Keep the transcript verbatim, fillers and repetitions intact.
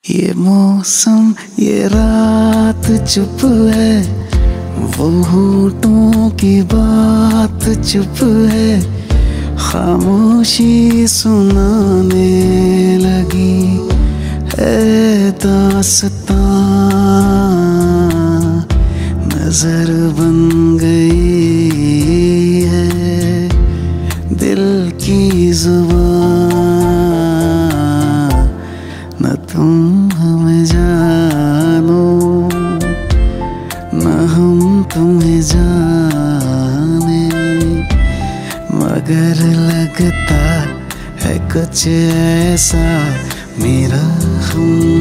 ये मौसम ये रात चुप है, वो होठों की बात चुप है, खामोशी सुनाने लगी है दास्तां, नजर बन गई है दिल की जुबान, न तुम हमें जानो न हम तुम्हें जाने, मगर लगता है कुछ ऐसा मेरा हम